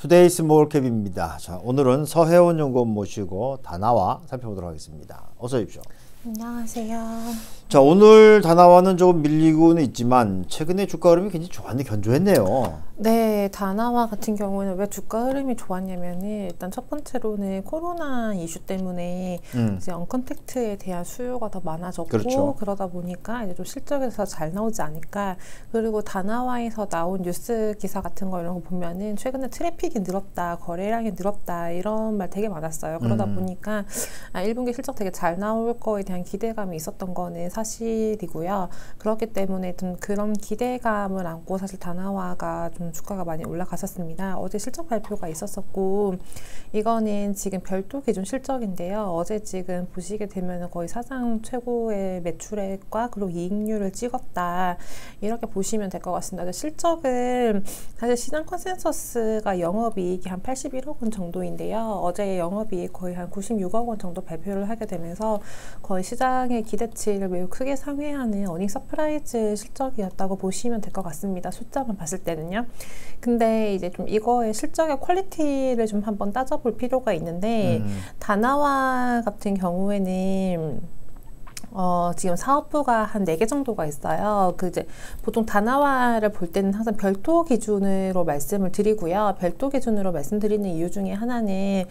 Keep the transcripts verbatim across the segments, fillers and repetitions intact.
투데이 스몰캡입니다. 자, 오늘은 서혜원 연구원 모시고 다나와 살펴보도록 하겠습니다. 어서 오십시오. 안녕하세요. 자, 오늘 다나와는 조금 밀리고는 있지만 최근에 주가 흐름이 굉장히 좋았는데 견조했네요. 네, 다나와 같은 경우는 왜 주가 흐름이 좋았냐면은 일단 첫 번째로는 코로나 이슈 때문에 음. 이제 언컨택트에 대한 수요가 더 많아졌고 그렇죠. 그러다 보니까 이제 좀 실적에서 잘 나오지 않을까. 그리고 다나와에서 나온 뉴스 기사 같은 거 이런 거 보면은 최근에 트래픽이 늘었다, 거래량이 늘었다 이런 말 되게 많았어요. 그러다 음. 보니까 아, 일 분기 실적 되게 잘 나올 거에 대한 기대감이 있었던 거는 사실이고요. 그렇기 때문에 좀 그런 기대감을 안고 사실 다나와가 좀 주가가 많이 올라갔었습니다. 어제 실적 발표가 있었었고 이거는 지금 별도 기준 실적인데요. 어제 지금 보시게 되면 거의 사상 최고의 매출액과 그리고 이익률을 찍었다. 이렇게 보시면 될 것 같습니다. 실적은 사실 시장 컨센서스가 영업이익이 한 팔십일억 원 정도인데요. 어제 영업이익 거의 한 구십육억 원 정도 발표를 하게 되면서 거의 시장의 기대치를 매우 크게 상회하는 어닝 서프라이즈 실적이었다고 보시면 될 것 같습니다. 숫자만 봤을 때는요. 근데 이제 좀 이거의 실적의 퀄리티를 좀 한번 따져볼 필요가 있는데 음. 다나와 같은 경우에는 어, 지금 사업부가 한 네 개 정도가 있어요. 그 이제 보통 다나와를 볼 때는 항상 별도 기준으로 말씀을 드리고요. 별도 기준으로 말씀드리는 이유 중에 하나는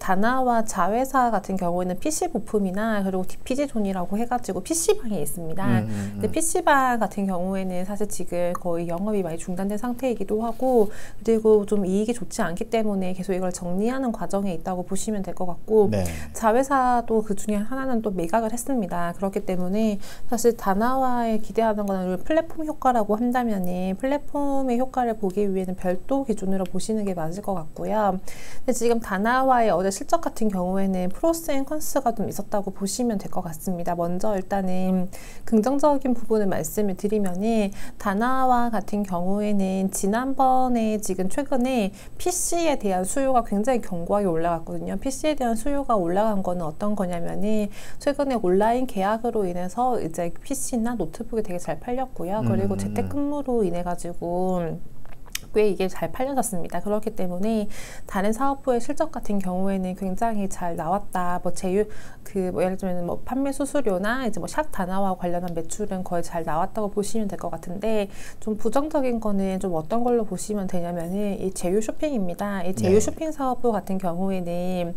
다나와 자회사 같은 경우에는 피씨 부품이나 그리고 디피지존이라고 해가지고 피씨방이 있습니다. 음, 음, 근데 피씨방 같은 경우에는 사실 지금 거의 영업이 많이 중단된 상태이기도 하고 그리고 좀 이익이 좋지 않기 때문에 계속 이걸 정리하는 과정에 있다고 보시면 될 것 같고 네. 자회사도 그 중에 하나는 또 매각을 했습니다. 그렇기 때문에 사실 다나와에 기대하는 거는 플랫폼 효과라고 한다면은 플랫폼의 효과를 보기 위해는 별도 기준으로 보시는 게 맞을 것 같고요. 근데 지금 다나와의 어제 실적 같은 경우에는 프로스 앤 컨스가 좀 있었다고 보시면 될 것 같습니다. 먼저 일단은 긍정적인 부분을 말씀을 드리면은 다나와 같은 경우에는 지난번에 지금 최근에 피씨에 대한 수요가 굉장히 견고하게 올라갔거든요. 피씨에 대한 수요가 올라간 거는 어떤 거냐면은 최근에 온라인 계약 으로 인해서 이제 피씨나 노트북이 되게 잘 팔렸고요. 그리고 음. 재택근무로 인해 가지고 꽤 이게 잘 팔려졌습니다. 그렇기 때문에 다른 사업부의 실적 같은 경우에는 굉장히 잘 나왔다. 뭐 제휴 그 뭐 예를 들면 뭐 판매 수수료나 이제 뭐 샵 다나와 관련한 매출은 거의 잘 나왔다고 보시면 될 것 같은데 좀 부정적인 거는 좀 어떤 걸로 보시면 되냐면은 이 제휴 쇼핑입니다. 이 제휴 네. 쇼핑 사업부 같은 경우에는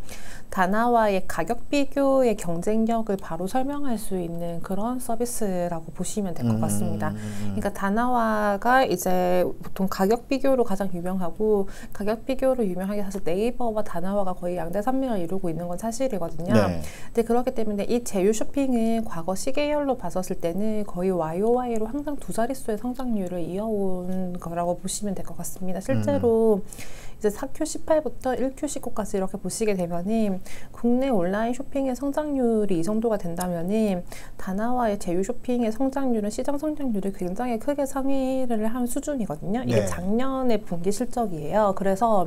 다나와의 가격 비교의 경쟁력을 바로 설명할 수 있는 그런 서비스라고 보시면 될 것 같습니다. 음. 그러니까 다나와가 이제 보통 가격 비교로 가장 유명하고 가격 비교로 유명하게 사실 네이버와 다나와가 거의 양대 산맥을 이루고 있는 건 사실이거든요. 네. 근데 그렇기 때문에 이 제휴 쇼핑은 과거 시계열로 봤었을 때는 거의 와이오와이로 항상 두 자릿수의 성장률을 이어온 거라고 보시면 될 것 같습니다. 실제로 음. 이제 사 큐 십팔부터 일 큐 십구까지 이렇게 보시게 되면은 국내 온라인 쇼핑의 성장률이 이 정도가 된다면은 다나와의 제휴 쇼핑의 성장률은 시장 성장률이 굉장히 크게 상회를 한 수준이거든요. 이게 네. 작년의 분기 실적이에요. 그래서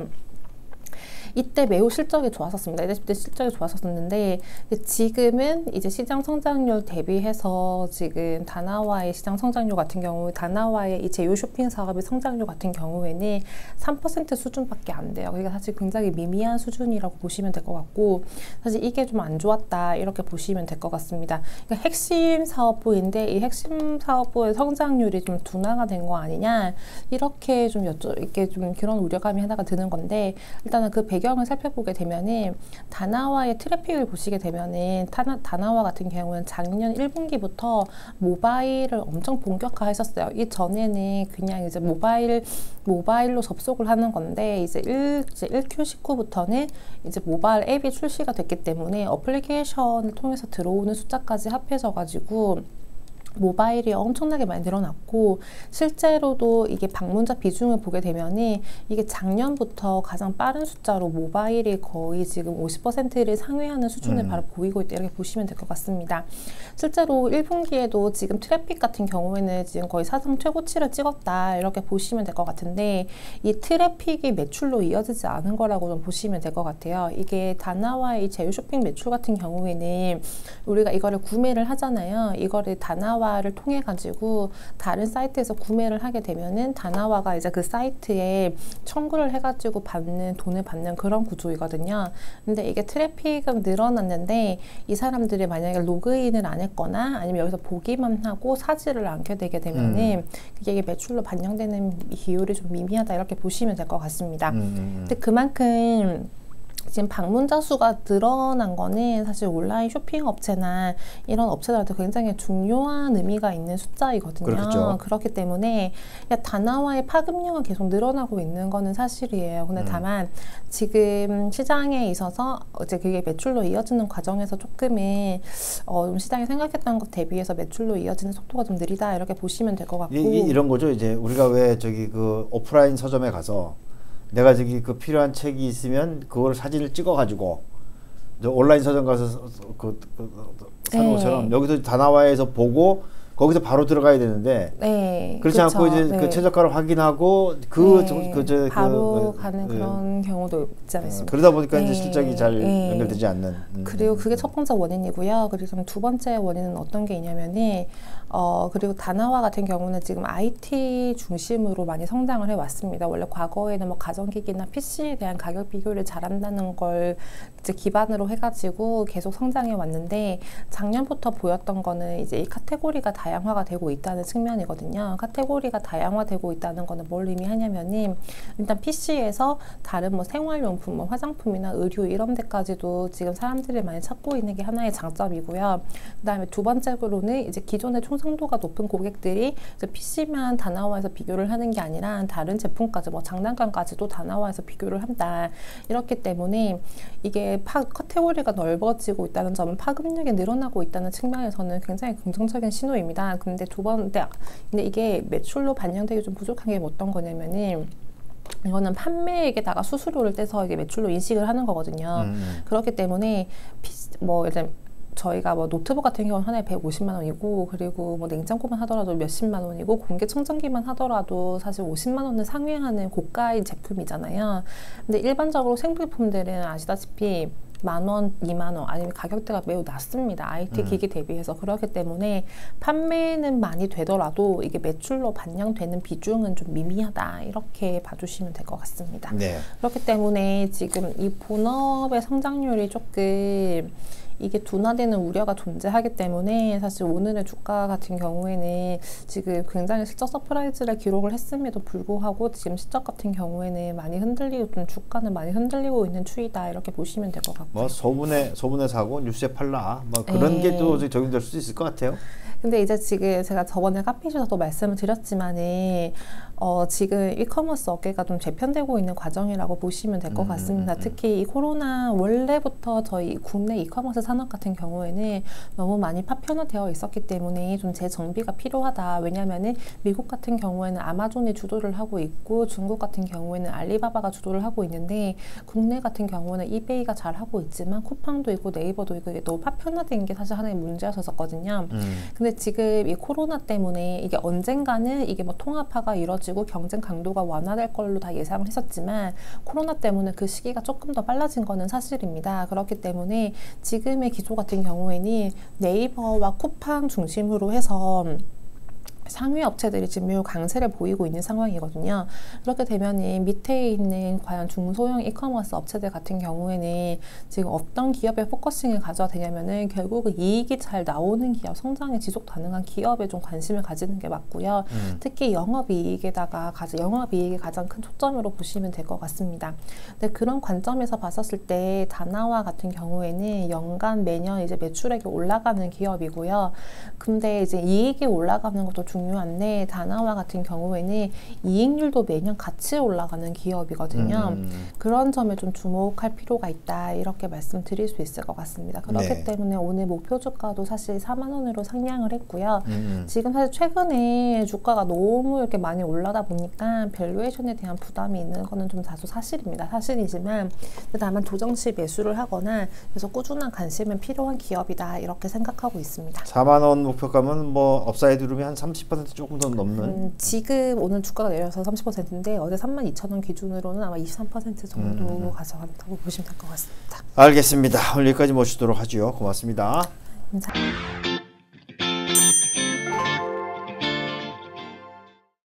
이때 매우 실적이 좋았었습니다. 이때 실적이 좋았었는데 지금은 이제 시장 성장률 대비해서 지금 다나와의 시장 성장률 같은 경우 다나와의 이 제휴 쇼핑 사업의 성장률 같은 경우에는 삼 퍼센트 수준밖에 안 돼요. 그러니까 사실 굉장히 미미한 수준이라고 보시면 될 것 같고 사실 이게 좀 안 좋았다 이렇게 보시면 될 것 같습니다. 그러니까 핵심 사업부인데 이 핵심 사업부의 성장률이 좀 둔화가 된 거 아니냐 이렇게 좀 여쭤 이렇게 좀 그런 우려감이 하나가 드는 건데 일단은 그 배경 을 살펴보게 되면은 다나와의 트래픽을 보시게 되면은 다나, 다나와 같은 경우는 작년 일 분기부터 모바일을 엄청 본격화했었어요. 이 전에는 그냥 이제 모바일 모바일로 접속을 하는 건데 이제 일 큐 십구부터는 이제 모바일 앱이 출시가 됐기 때문에 어플리케이션을 통해서 들어오는 숫자까지 합해져 가지고 모바일이 엄청나게 많이 늘어났고 실제로도 이게 방문자 비중을 보게 되면은 이게 작년부터 가장 빠른 숫자로 모바일이 거의 지금 오십 퍼센트를 상회하는 수준을 음. 바로 보이고 있다 이렇게 보시면 될 것 같습니다. 실제로 일 분기에도 지금 트래픽 같은 경우에는 지금 거의 사상 최고치를 찍었다 이렇게 보시면 될 것 같은데 이 트래픽이 매출로 이어지지 않은 거라고 좀 보시면 될 것 같아요. 이게 다나와의 이 제휴 쇼핑 매출 같은 경우에는 우리가 이거를 구매를 하잖아요. 이거를 다나와 다나와를 통해 가지고 다른 사이트에서 구매를 하게 되면은 다나와가 이제 그 사이트에 청구를 해가지고 받는 돈을 받는 그런 구조이거든요. 근데 이게 트래픽은 늘어났는데 이 사람들이 만약에 로그인을 안 했거나 아니면 여기서 보기만 하고 사지를 않게 되게 되면은 음. 그게 매출로 반영되는 비율이 좀 미미하다 이렇게 보시면 될 것 같습니다. 음. 근데 그만큼 지금 방문자 수가 늘어난 거는 사실 온라인 쇼핑 업체나 이런 업체들한테 굉장히 중요한 의미가 있는 숫자이거든요. 그렇죠. 그렇기 때문에 다나와의 파급력은 계속 늘어나고 있는 거는 사실이에요. 근데 음. 다만 지금 시장에 있어서 이제 그게 매출로 이어지는 과정에서 조금은 어, 좀 시장이 생각했던 것 대비해서 매출로 이어지는 속도가 좀 느리다 이렇게 보시면 될 것 같고. 이, 이, 이런 거죠. 이제 우리가 왜 저기 그 오프라인 서점에 가서 내가 저기 그 필요한 책이 있으면 그걸 사진을 찍어가지고 온라인 서점 가서 그, 그, 그 사는 네. 것처럼 여기서 다나와에서 보고 거기서 바로 들어가야 되는데 네, 그렇지 그렇죠. 않고 이제 네. 그 최저가를 확인하고 그 네, 그 저 바로 그, 가는 네. 그런 경우도 있지 않습니까? 그러다 보니까 네. 이제 실적이 잘 네. 연결되지 않는. 음. 그리고 그게 첫 번째 원인이고요. 그리고 두 번째 원인은 어떤 게 있냐면은 어 그리고 다나와 같은 경우는 지금 아이티 중심으로 많이 성장을 해왔습니다. 원래 과거에는 뭐 가전기기나 피씨에 대한 가격 비교를 잘한다는 걸 이제 기반으로 해가지고 계속 성장해 왔는데 작년부터 보였던 거는 이제 이 카테고리가 다양화가 되고 있다는 측면이거든요. 카테고리가 다양화되고 있다는 거는 뭘 의미하냐면은 일단 피씨에서 다른 뭐 생활용품, 뭐 화장품이나 의류 이런 데까지도 지금 사람들이 많이 찾고 있는 게 하나의 장점이고요. 그다음에 두 번째로는 이제 기존의 충성도가 높은 고객들이 이제 피씨만 다나와에서 비교를 하는 게 아니라 다른 제품까지 뭐 장난감까지도 다나와에서 비교를 한다. 이렇기 때문에 이게 파, 카테고리가 넓어지고 있다는 점은 파급력이 늘어나고 있다는 측면에서는 굉장히 긍정적인 신호입니다. 근데 두 번째, 근데 이게 매출로 반영되기 좀 부족한 게 어떤 거냐면은 이거는 판매액에다가 수수료를 떼서 이게 매출로 인식을 하는 거거든요. 음. 그렇기 때문에 뭐 일단 저희가 뭐 노트북 같은 경우는 하나에 백오십만 원이고 그리고 뭐 냉장고만 하더라도 몇십만 원이고 공기 청정기만 하더라도 사실 오십만 원을 상회하는 고가의 제품이잖아요. 근데 일반적으로 생필품들은 아시다시피 만 원, 이만 원 아니면 가격대가 매우 낮습니다. 아이티 음. 기기 대비해서. 그렇기 때문에 판매는 많이 되더라도 이게 매출로 반영되는 비중은 좀 미미하다. 이렇게 봐주시면 될 것 같습니다. 네. 그렇기 때문에 지금 이 본업의 성장률이 조금 이게 둔화되는 우려가 존재하기 때문에 사실 오늘의 주가 같은 경우에는 지금 굉장히 실적 서프라이즈를 기록을 했음에도 불구하고 지금 실적 같은 경우에는 많이 흔들리고 좀 주가는 많이 흔들리고 있는 추이다 이렇게 보시면 될 것 같고요. 뭐 소문에 소문에 사고 뉴스에 팔라 뭐 그런 게 또 적용될 수 있을 것 같아요. 근데 이제 지금 제가 저번에 카피쇼에서도 말씀을 드렸지만은 어, 지금 이커머스 업계가 좀 재편되고 있는 과정이라고 보시면 될 것 음, 같습니다. 음, 음. 특히 이 코로나 원래부터 저희 국내 이커머스 산업 같은 경우에는 너무 많이 파편화되어 있었기 때문에 좀 재정비가 필요하다. 왜냐하면은 미국 같은 경우에는 아마존이 주도를 하고 있고 중국 같은 경우에는 알리바바가 주도를 하고 있는데 국내 같은 경우는 이베이가 잘 하고 있지만 쿠팡도 있고 네이버도 있고 이게 너무 파편화된 게 사실 하나의 문제였었거든요. 음. 근데 지금 이 코로나 때문에 이게 언젠가는 이게 뭐 통합화가 이루어지고 경쟁 강도가 완화될 걸로 다 예상을 했었지만 코로나 때문에 그 시기가 조금 더 빨라진 거는 사실입니다. 그렇기 때문에 지금의 기조 같은 경우에는 네이버와 쿠팡 중심으로 해서 상위 업체들이 지금 매우 강세를 보이고 있는 상황이거든요. 그렇게 되면 밑에 있는 과연 중소형 이커머스 업체들 같은 경우에는 지금 어떤 기업에 포커싱을 가져야 되냐면은 결국은 이익이 잘 나오는 기업, 성장이 지속 가능한 기업에 좀 관심을 가지는 게 맞고요. 음. 특히 영업이익에다가 가장 영업이익이 가장 큰 초점으로 보시면 될 것 같습니다. 근데 그런 관점에서 봤었을 때 다나와 같은 경우에는 연간 매년 이제 매출액이 올라가는 기업이고요. 근데 이제 이익이 올라가는 것도 중요한데 다나와 같은 경우에는 이익률도 매년 같이 올라가는 기업이거든요. 음. 그런 점에 좀 주목할 필요가 있다 이렇게 말씀드릴 수 있을 것 같습니다. 그렇기 네. 때문에 오늘 목표 주가도 사실 사만 원으로 상향을 했고요. 음. 지금 사실 최근에 주가가 너무 이렇게 많이 올라다 보니까 밸류에이션에 대한 부담이 있는 거는 좀 다소 사실입니다. 사실이지만 다만 조정시 매수를 하거나 그래서 꾸준한 관심은 필요한 기업이다 이렇게 생각하고 있습니다. 사만 원 목표가면 뭐 업사이드 룸이 한 삼십 퍼센트 조금 더 넘는? 음, 지금 오늘 주가가 내려서 삼십 퍼센트인데 어제 삼만 이천 원 기준으로는 아마 이십삼 퍼센트 정도 음. 가져간다고 보시면 될 것 같습니다. 알겠습니다. 오늘 여기까지 모시도록 하죠. 고맙습니다. 감사합니다.